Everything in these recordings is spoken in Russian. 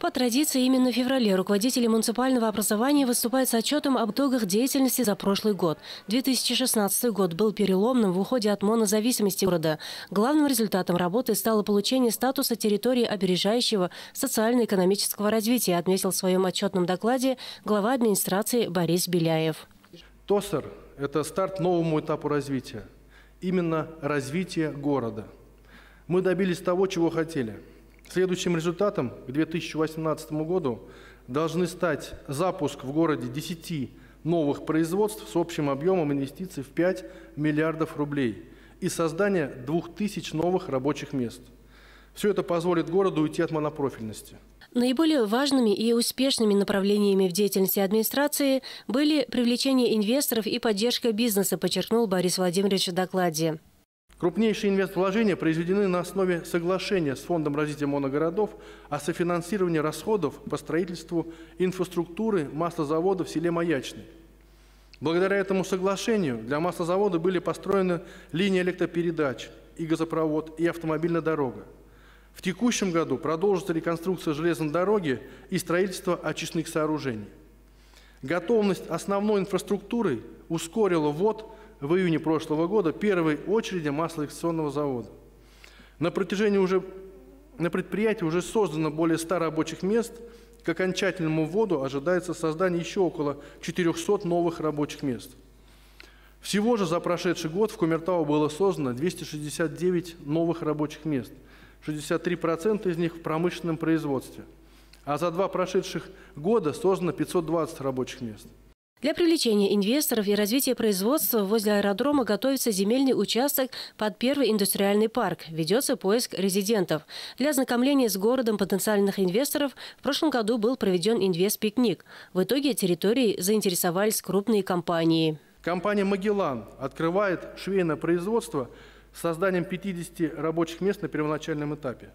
По традиции, именно в феврале руководители муниципального образования выступают с отчетом об итогах деятельности за прошлый год. 2016 год был переломным в уходе от монозависимости города. Главным результатом работы стало получение статуса территории опережающего социально-экономического развития, отметил в своем отчетном докладе глава администрации Борис Беляев. ТОСР – это старт новому этапу развития. Именно развитие города. Мы добились того, чего хотели. Следующим результатом к 2018 году должны стать запуск в городе 10 новых производств с общим объемом инвестиций в 5 миллиардов рублей и создание 2000 новых рабочих мест. Все это позволит городу уйти от монопрофильности. Наиболее важными и успешными направлениями в деятельности администрации были привлечение инвесторов и поддержка бизнеса, подчеркнул Борис Владимирович в докладе. Крупнейшие инвествложения произведены на основе соглашения с Фондом развития моногородов о софинансировании расходов по строительству инфраструктуры маслозавода в селе Маячный. Благодаря этому соглашению для маслозавода были построены линии электропередач, и газопровод, и автомобильная дорога. В текущем году продолжится реконструкция железной дороги и строительство очистных сооружений. Готовность основной инфраструктуры ускорила ввод в июне прошлого года первой очереди маслоэкстракционного завода. На предприятии уже создано более 100 рабочих мест. К окончательному вводу ожидается создание еще около 400 новых рабочих мест. Всего же за прошедший год в Кумертау было создано 269 новых рабочих мест. 63% из них в промышленном производстве. А за 2 прошедших года создано 520 рабочих мест. Для привлечения инвесторов и развития производства возле аэродрома готовится земельный участок под первый индустриальный парк. Ведется поиск резидентов. Для ознакомления с городом потенциальных инвесторов в прошлом году был проведен инвест-пикник. В итоге территорией заинтересовались крупные компании. Компания «Магеллан» открывает швейное производство с созданием 50 рабочих мест на первоначальном этапе.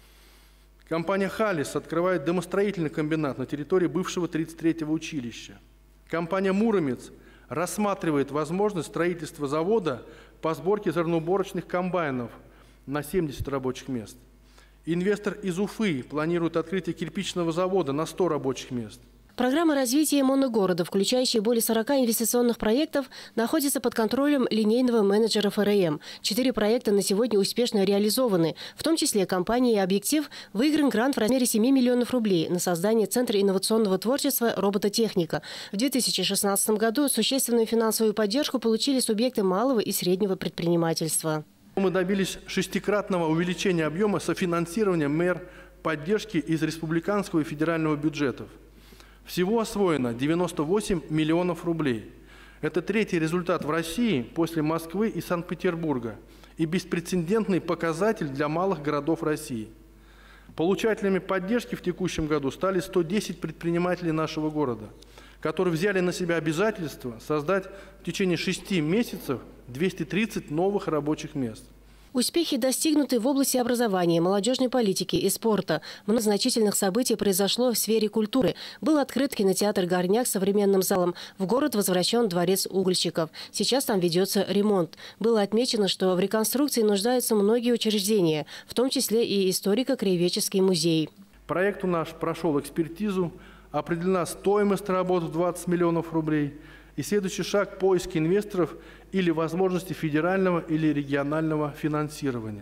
Компания «Халис» открывает домостроительный комбинат на территории бывшего 33-го училища. Компания «Муромец» рассматривает возможность строительства завода по сборке зерноуборочных комбайнов на 70 рабочих мест. Инвестор из Уфы планирует открытие кирпичного завода на 100 рабочих мест. Программа развития моногорода, включающая более 40 инвестиционных проектов, находится под контролем линейного менеджера ФРМ. 4 проекта на сегодня успешно реализованы. В том числе компанией «Объектив» выигран грант в размере 7 миллионов рублей на создание Центра инновационного творчества «Робототехника». В 2016 году существенную финансовую поддержку получили субъекты малого и среднего предпринимательства. Мы добились 6-кратного увеличения объема софинансирования мер поддержки из республиканского и федерального бюджетов. Всего освоено 98 миллионов рублей. Это 3-й результат в России после Москвы и Санкт-Петербурга и беспрецедентный показатель для малых городов России. Получателями поддержки в текущем году стали 110 предпринимателей нашего города, которые взяли на себя обязательство создать в течение 6 месяцев 230 новых рабочих мест. Успехи достигнуты в области образования, молодежной политики и спорта. Много значительных событий произошло в сфере культуры. Был открыт кинотеатр «Горняк» с современным залом. В город возвращен дворец угольщиков. Сейчас там ведется ремонт. Было отмечено, что в реконструкции нуждаются многие учреждения, в том числе и историко-краеведческий музей. Проект наш прошел экспертизу, определена стоимость работ в 20 миллионов рублей. И следующий шаг – поиск инвесторов или возможности федерального или регионального финансирования.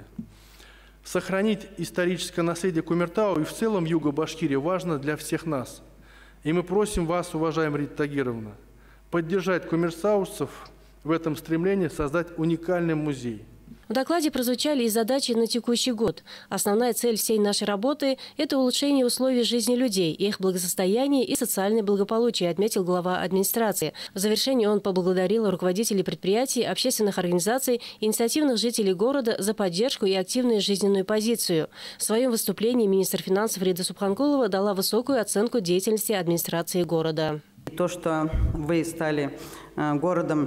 Сохранить историческое наследие Кумертау и в целом Юга Башкирии важно для всех нас. И мы просим вас, уважаемая Рита Тагировна, поддержать кумертаусцев в этом стремлении создать уникальный музей. В докладе прозвучали и задачи на текущий год. Основная цель всей нашей работы – это улучшение условий жизни людей, их благосостояние и социальное благополучие, отметил глава администрации. В завершении он поблагодарил руководителей предприятий, общественных организаций, инициативных жителей города за поддержку и активную жизненную позицию. В своем выступлении министр финансов Рида Субханкулова дала высокую оценку деятельности администрации города. То, что вы стали городом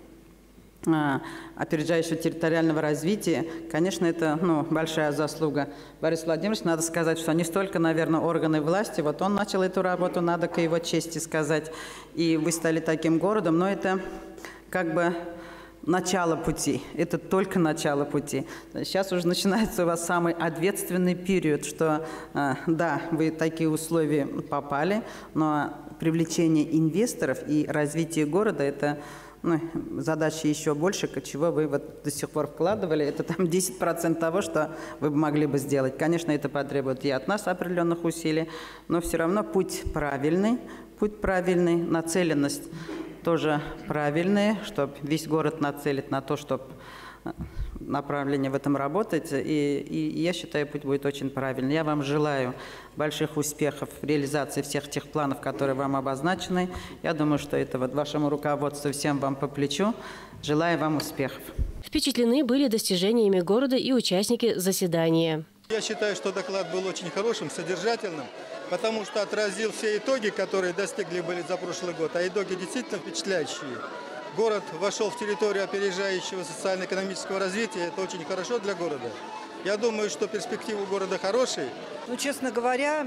опережающего территориального развития, конечно, это большая заслуга Бориса Владимировича. Надо сказать, что не столько, наверное, органы власти. Вот он начал эту работу, надо к его чести сказать. И вы стали таким городом. Но это как бы начало пути. Это только начало пути. Сейчас уже начинается у вас самый ответственный период, что да, вы в такие условия попали, но привлечение инвесторов и развитие города – это задачи еще больше, чего вы вот до сих пор вкладывали. Это там 10% того, что вы могли бы сделать. Конечно, это потребует и от нас определенных усилий, но все равно путь правильный, нацеленность тоже правильная, чтобы весь город нацелить на то, чтобы направление в этом работать. И я считаю, путь будет очень правильный. Я вам желаю больших успехов в реализации всех тех планов, которые вам обозначены. Я думаю, что это вот вашему руководству, всем вам по плечу. Желаю вам успехов. Впечатлены были достижениями города и участники заседания. Я считаю, что доклад был очень хорошим, содержательным, потому что отразил все итоги, которые достигли были за прошлый год, а итоги действительно впечатляющие. Город вошел в территорию опережающего социально-экономического развития, это очень хорошо для города. Я думаю, что перспективы города хорошие. Ну, честно говоря,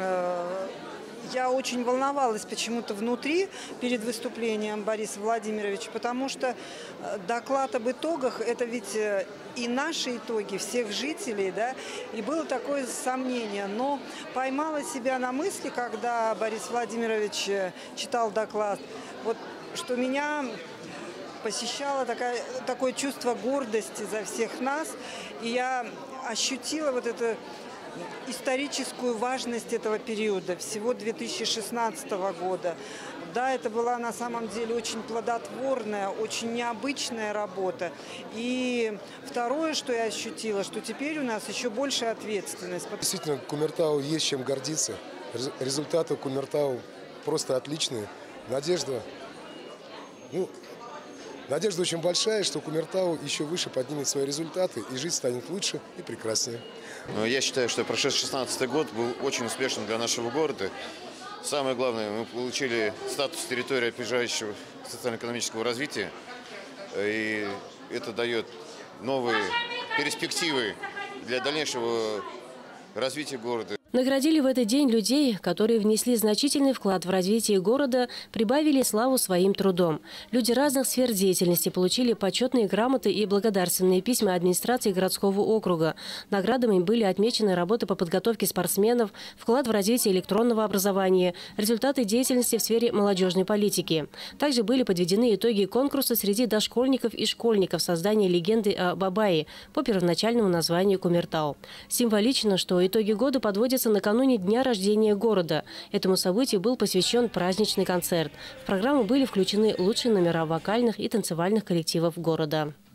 я очень волновалась почему-то внутри перед выступлением Бориса Владимировича, потому что доклад об итогах – это ведь и наши итоги, всех жителей, да, и было такое сомнение. Но поймала себя на мысли, когда Борис Владимирович читал доклад, вот, что меня посещало такое чувство гордости за всех нас, и я ощутила вот это историческую важность этого периода, всего 2016 года. Да, это была на самом деле очень плодотворная, очень необычная работа. И второе, что я ощутила, что теперь у нас еще больше ответственность. Действительно, Кумертау есть чем гордиться. Результаты Кумертау просто отличные. Надежда очень большая, что Кумертау еще выше поднимет свои результаты, и жизнь станет лучше и прекраснее. Я считаю, что прошедший 2016 год был очень успешным для нашего города. Самое главное, мы получили статус территории опережающего социально-экономического развития. И это дает новые перспективы для дальнейшего развития города. Наградили в этот день людей, которые внесли значительный вклад в развитие города, прибавили славу своим трудом. Люди разных сфер деятельности получили почетные грамоты и благодарственные письма администрации городского округа. Наградами были отмечены работы по подготовке спортсменов, вклад в развитие электронного образования, результаты деятельности в сфере молодежной политики. Также были подведены итоги конкурса среди дошкольников и школьников создания легенды о Бабае по первоначальному названию Кумертау. Символично, что итоги года подводятся накануне дня рождения города. Этому событию был посвящен праздничный концерт. В программу были включены лучшие номера вокальных и танцевальных коллективов города.